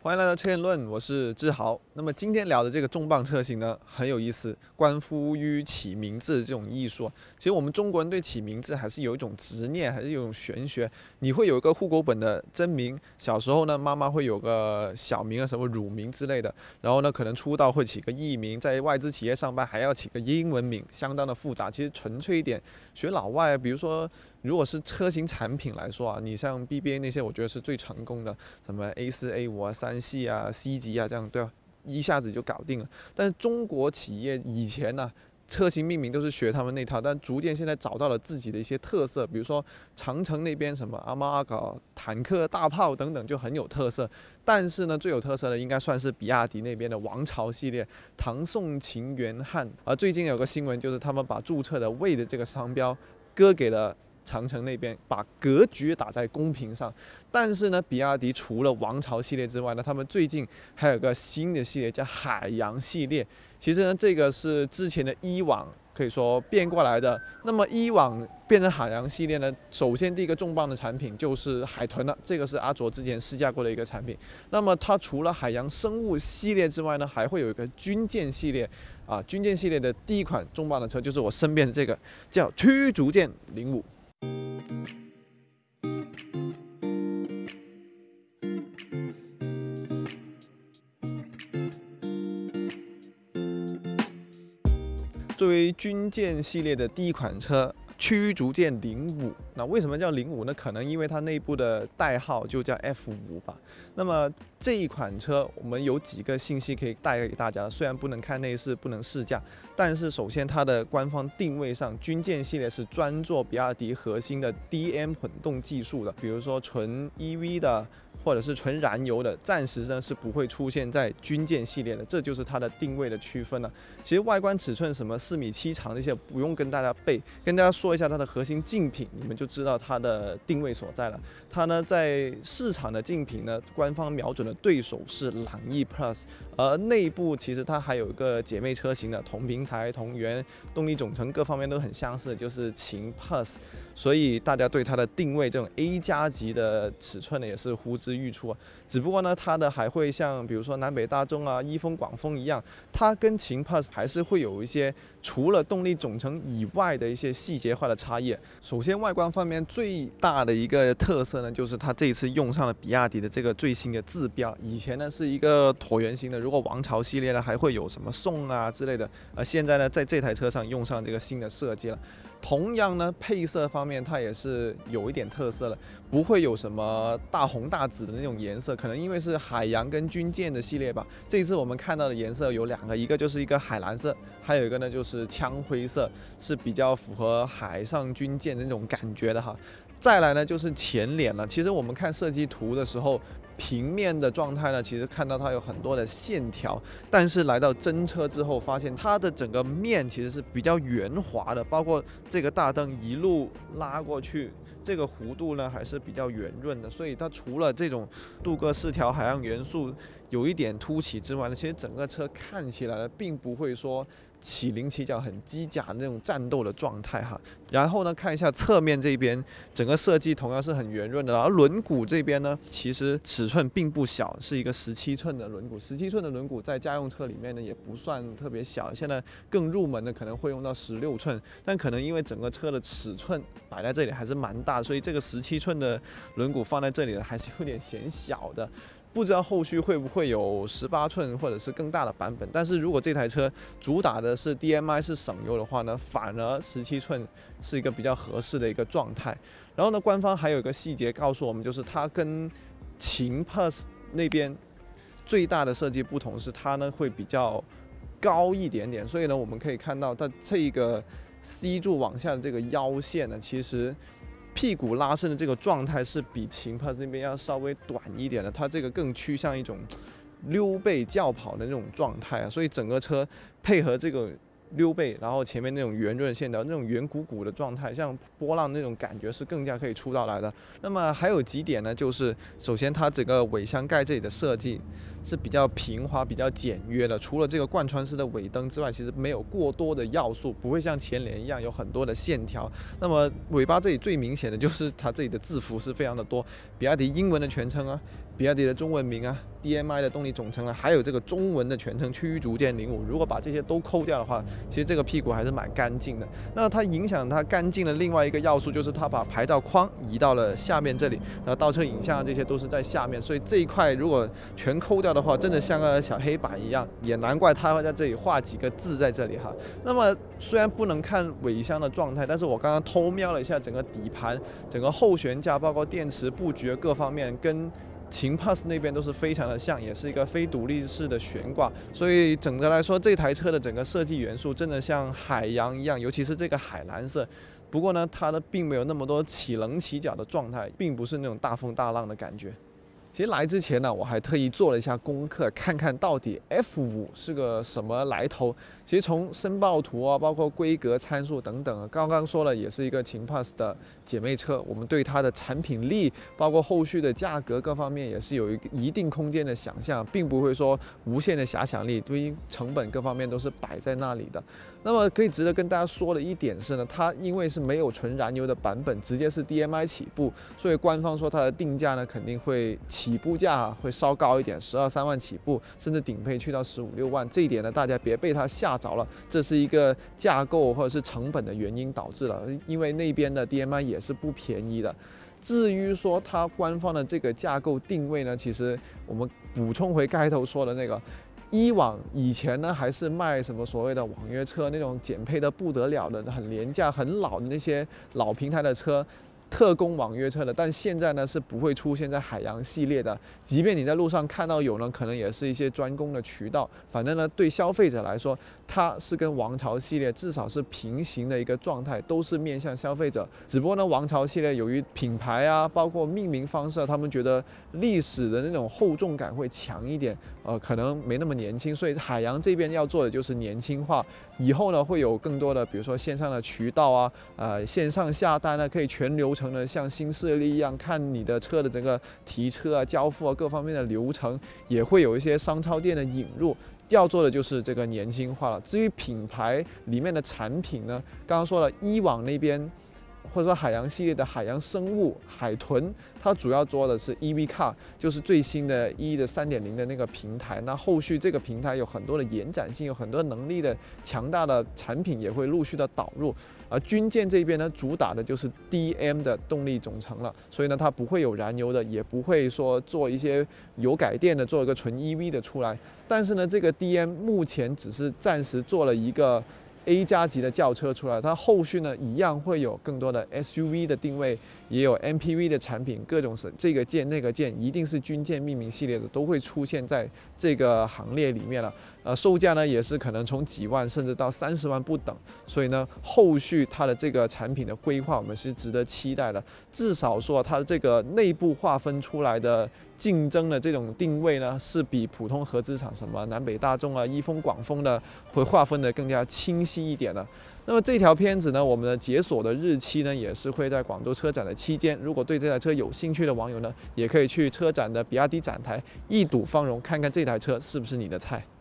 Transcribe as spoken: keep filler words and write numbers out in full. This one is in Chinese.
欢迎来到车言论，我是志豪。那么今天聊的这个重磅车型呢，很有意思，关乎于起名字这种艺术。其实我们中国人对起名字还是有一种执念，还是有一种玄学。你会有一个户口本的真名，小时候呢，妈妈会有个小名啊，什么乳名之类的。然后呢，可能出道会起个艺名，在外资企业上班还要起个英文名，相当的复杂。其实纯粹一点，学老外，比如说。如果是车型产品来说啊，你像 B B A 那些，我觉得是最成功的，什么 A 四、A 五啊、三系啊、C 级啊，这样对吧？一下子就搞定了。但是中国企业以前呢、啊，车型命名都是学他们那套，但逐渐现在找到了自己的一些特色，比如说长城那边什么阿猫阿狗、坦克、大炮等等就很有特色。但是呢，最有特色的应该算是比亚迪那边的王朝系列，唐宋秦元汉。而最近有个新闻，就是他们把注册的魏的这个商标割给了。长城那边把格局打在公屏上，但是呢，比亚迪除了王朝系列之外呢，他们最近还有个新的系列叫海洋系列。其实呢，这个是之前的一网可以说变过来的。那么一网变成海洋系列呢，首先第一个重磅的产品就是海豚了，这个是阿卓之前试驾过的一个产品。那么它除了海洋生物系列之外呢，还会有一个军舰系列。啊，军舰系列的第一款重磅的车就是我身边的这个叫驱逐舰零五。作为军舰系列的第一款车，驱逐舰零五，那为什么叫零五呢？可能因为它内部的代号就叫 F 五吧。那么这一款车，我们有几个信息可以带给大家。虽然不能看内饰，不能试驾，但是首先它的官方定位上，军舰系列是专做比亚迪核心的 D M 混动技术的，比如说纯 E V 的。或者是纯燃油的，暂时呢是不会出现在军舰系列的，这就是它的定位的区分了。其实外观尺寸什么四米七长这些不用跟大家背，跟大家说一下它的核心竞品，你们就知道它的定位所在了。它呢在市场的竞品呢，官方瞄准的对手是朗逸 Plus， 而内部其实它还有一个姐妹车型的同平台、同源、动力总成各方面都很相似，就是秦 Plus。所以大家对它的定位这种 A 加级的尺寸呢，也是呼之欲出啊。只不过呢，它的还会像比如说南北大众啊、一风、广丰一样，它跟秦 Plus 还是会有一些除了动力总成以外的一些细节化的差异。首先，外观方面最大的一个特色呢，就是它这一次用上了比亚迪的这个最新的字标。以前呢是一个椭圆形的，如果王朝系列呢还会有什么宋啊之类的，而现在呢在这台车上用上这个新的设计了。同样呢，配色方面它也是有一点特色了，不会有什么大红大紫的那种颜色，可能因为是海洋跟军舰的系列吧。这一次我们看到的颜色有两个，一个就是一个海蓝色，还有一个呢就是枪灰色，是比较符合海上军舰的那种感觉的哈。再来呢就是前脸了，其实我们看设计图的时候。平面的状态呢，其实看到它有很多的线条，但是来到真车之后，发现它的整个面其实是比较圆滑的，包括这个大灯一路拉过去，这个弧度呢还是比较圆润的，所以它除了这种镀铬饰条、海洋元素有一点凸起之外呢，其实整个车看起来呢，并不会说。起棱起角很机甲的那种战斗的状态哈，然后呢看一下侧面这边整个设计同样是很圆润的，而轮毂这边呢其实尺寸并不小，是一个十七寸的轮毂，十七寸的轮毂在家用车里面呢也不算特别小，现在更入门的可能会用到十六寸，但可能因为整个车的尺寸摆在这里还是蛮大，所以这个十七寸的轮毂放在这里呢还是有点显小的。不知道后续会不会有十八寸或者是更大的版本，但是如果这台车主打的是 D M I 是省油的话呢，反而十七寸是一个比较合适的一个状态。然后呢，官方还有一个细节告诉我们，就是它跟秦 Plus 那边最大的设计不同是它呢会比较高一点点，所以呢我们可以看到它这个 C 柱往下的这个腰线呢，其实。屁股拉伸的这个状态是比秦 Plus 那边要稍微短一点的，它这个更趋向一种溜背轿跑的那种状态啊，所以整个车配合这个溜背，然后前面那种圆润线条、那种圆鼓鼓的状态，像波浪那种感觉是更加可以出到来的。那么还有几点呢，就是首先它整个尾箱盖这里的设计是比较平滑、比较简约的，除了这个贯穿式的尾灯之外，其实没有过多的要素，不会像前脸一样有很多的线条。那么尾巴这里最明显的就是它这里的字符是非常的多，比亚迪英文的全称啊比亚迪的中文名啊 ，D M I 的动力总成啊，还有这个中文的全称驱逐舰零五，如果把这些都抠掉的话，其实这个屁股还是蛮干净的。那它影响它干净的另外一个要素就是它把牌照框移到了下面这里，然后倒车影像这些都是在下面，所以这一块如果全抠掉的话，真的像个小黑板一样，也难怪它会在这里画几个字在这里哈。那么虽然不能看尾箱的状态，但是我刚刚偷瞄了一下整个底盘、整个后悬架，包括电池布局各方面，跟秦 Plus 那边都是非常的像，也是一个非独立式的悬挂，所以整个来说，这台车的整个设计元素真的像海洋一样，尤其是这个海蓝色。不过呢，它的并没有那么多起棱起角的状态，并不是那种大风大浪的感觉。其实来之前呢，我还特意做了一下功课，看看到底 F 五是个什么来头。其实从申报图啊，包括规格参数等等，刚刚说了，也是一个秦 Plus 的姐妹车，我们对它的产品力，包括后续的价格各方面，也是有一个一定空间的想象，并不会说无限的遐想力，对于成本各方面都是摆在那里的。那么可以值得跟大家说的一点是呢，它因为是没有纯燃油的版本，直接是 D M I 起步，所以官方说它的定价呢肯定会起步价会稍高一点，十二三万起步，甚至顶配去到十五六万。这一点呢，大家别被它吓着了，这是一个架构或者是成本的原因导致了，因为那边的 D M I 也是不便宜的。至于说它官方的这个架构定位呢，其实我们补充回开头说的那个。以往以前呢，还是卖什么所谓的网约车那种减配的不得了的、很廉价、很老的那些老平台的车，特供网约车的。但现在呢，是不会出现在海洋系列的。即便你在路上看到有呢，可能也是一些专供的渠道。反正呢，对消费者来说，它是跟王朝系列至少是平行的一个状态，都是面向消费者。只不过呢，王朝系列由于品牌啊，包括命名方式啊，他们觉得历史的那种厚重感会强一点。呃，可能没那么年轻，所以海洋这边要做的就是年轻化。以后呢，会有更多的，比如说线上的渠道啊，呃，线上下单呢，可以全流程的像新势力一样看你的车的整个提车啊、交付啊各方面的流程，也会有一些商超店的引入。要做的就是这个年轻化了。至于品牌里面的产品呢，刚刚说了，以往那边。或者说海洋系列的海洋生物、海豚，它主要做的是 E V Car， 就是最新的 E 的 三点零 的那个平台。那后续这个平台有很多的延展性，有很多能力的强大的产品也会陆续的导入。而军舰这边呢，主打的就是 D M 的动力总成了，所以呢，它不会有燃油的，也不会说做一些油改电的，做一个纯 E V 的出来。但是呢，这个 D M 目前只是暂时做了一个。A 加级的轿车出来，它后续呢一样会有更多的 S U V 的定位，也有 M P V 的产品，各种是这个舰那个舰，一定是军舰命名系列的，都会出现在这个行列里面了。呃，售价呢也是可能从几万甚至到三十万不等，所以呢，后续它的这个产品的规划，我们是值得期待的。至少说它的这个内部划分出来的竞争的这种定位呢，是比普通合资厂什么南北大众啊、一丰、广丰的会划分的更加清晰一点的。那么这条片子呢，我们的解锁的日期呢，也是会在广州车展的期间。如果对这台车有兴趣的网友呢，也可以去车展的比亚迪展台一睹芳容，看看这台车是不是你的菜。